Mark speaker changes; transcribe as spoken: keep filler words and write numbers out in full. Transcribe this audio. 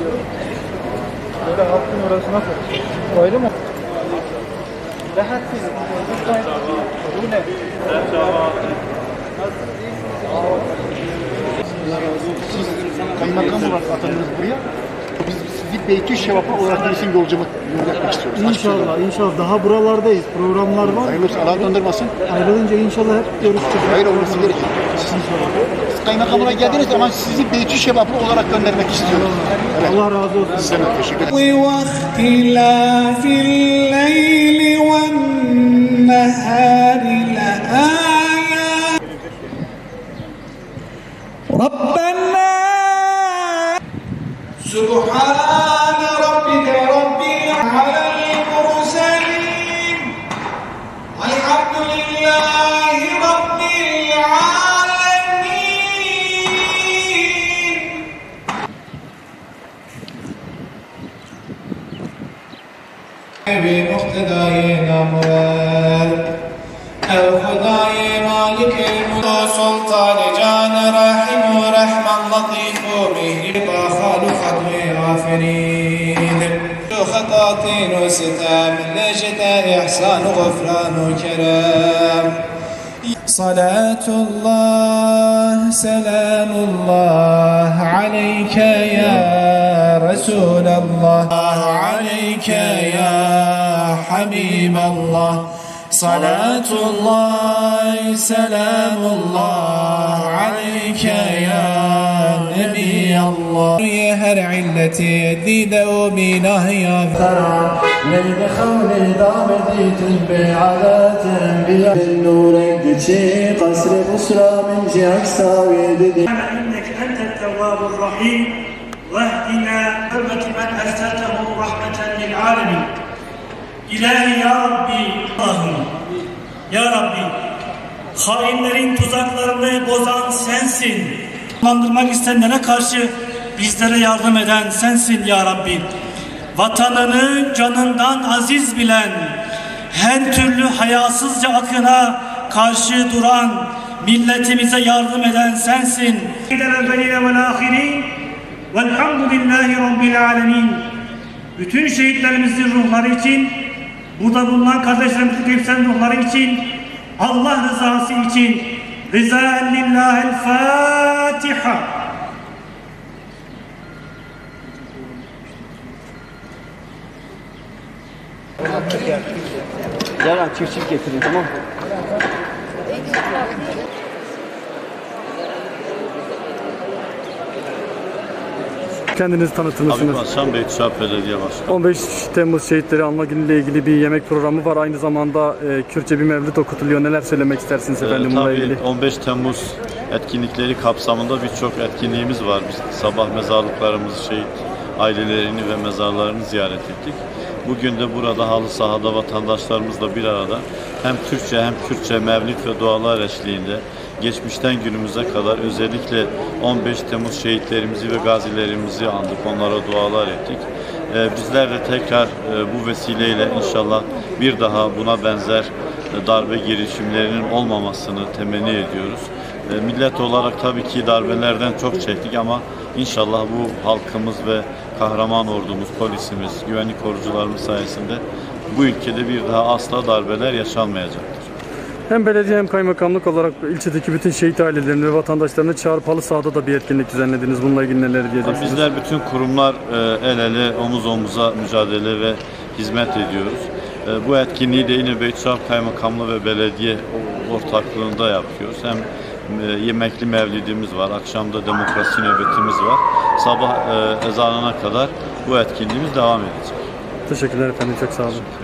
Speaker 1: Böyle halkın orası nasıl? Öyle mi? Rahat değil. Bu ne?
Speaker 2: Siz kaymakam olarak atandınız buraya. Biz sizi Beytü Şevap'a olarak birisinin yolculuğu yapmak istiyoruz.
Speaker 1: İnşallah, inşallah. Daha buralardayız. Programlar var.
Speaker 2: Hayırlı olsun. Allah döndürmesin.
Speaker 1: Ayrılınca inşallah hep görüşeceğiz.
Speaker 2: Hayır olması gerekir. Siz, siz kaymakam olarak geldiniz ama sizi Beytü Şevap'a olarak göndermek istiyoruz.
Speaker 1: Evet. Allah razı olsun.
Speaker 2: Size de teşekkür ederim.
Speaker 3: سبحان ربك رب على المرسلين الحمد لله رب العالمين بمقتضى الأموال أو خداي مالك الملك سلطان جان رحيم رحمن لطيف به خالق غافرين خطاطين وستام لجد إحسان غفران وكرام صلاة الله سلام الله عليك يا رسول الله عليك يا حبيب الله صلاة الله سلام الله عليك يا نبي الله يا هر علتي ديد وبيناه يا
Speaker 4: فرع من خول دامديت بعادات انبياء النور قدشي قصر بسرى من جهك ساوي ددي
Speaker 5: انك انت التواب الرحيم واهدنا حرمة من ارسلته رحمة للعالمين. İlahi ya Rabbi, Allah'ım, ya Rabbi, hainlerin tuzaklarını bozan sensin. Kullandırmak isteyenlere karşı bizlere yardım eden sensin ya Rabbi. Vatanını canından aziz bilen, her türlü hayasızca akına karşı duran, milletimize yardım eden sensin. Velhamdülillahi Rabbil alemin. Bütün şehitlerimizin ruhları için, burada bulunan kardeşlerimizin hepsinin ruhları için, Allah rızası için, Rizaen lillahil Fatiha.
Speaker 1: Yarın çift çift getirin, tamam mı? Kendinizi tanıtır mısınız?
Speaker 6: Habib Hasan Beytüşehir Belediye Başkanı.
Speaker 1: on beş Temmuz Şehitleri Anma Günü ile ilgili bir yemek programı var. Aynı zamanda e, Kürtçe bir mevlüt okutuluyor. Neler söylemek istersiniz efendim
Speaker 6: Ee,
Speaker 1: bununla
Speaker 6: tabii
Speaker 1: ilgili?
Speaker 6: on beş Temmuz etkinlikleri kapsamında birçok etkinliğimiz var. Biz sabah mezarlıklarımızı, şehit ailelerini ve mezarlarını ziyaret ettik. Bugün de burada halı sahada vatandaşlarımızla bir arada hem Türkçe hem Kürtçe mevlid ve dualar eşliğinde geçmişten günümüze kadar özellikle on beş Temmuz şehitlerimizi ve gazilerimizi andık, onlara dualar ettik. Ee, bizler de tekrar e, bu vesileyle inşallah bir daha buna benzer e, darbe girişimlerinin olmamasını temenni ediyoruz. E, millet olarak tabii ki darbelerden çok çektik ama inşallah bu halkımız ve kahraman ordumuz, polisimiz, güvenlik korucularımız sayesinde bu ülkede bir daha asla darbeler yaşanmayacaktır.
Speaker 1: Hem belediye hem kaymakamlık olarak ilçedeki bütün şehit ailelerini ve vatandaşlarını çağırıp halı sahada da bir etkinlik düzenlediniz. Bununla ilgili neler diyeceksiniz?
Speaker 6: Bizler bütün kurumlar el ele, omuz omuza mücadele ve hizmet ediyoruz. Bu etkinliği de yine Beytüşehir Kaymakamlığı ve belediye ortaklığında yapıyoruz. Hem yemekli mevlidimiz var, akşamda demokrasi nöbetimiz var. Sabah ezanına kadar bu etkinliğimiz devam edecek.
Speaker 1: Teşekkürler efendim, çok sağ olun.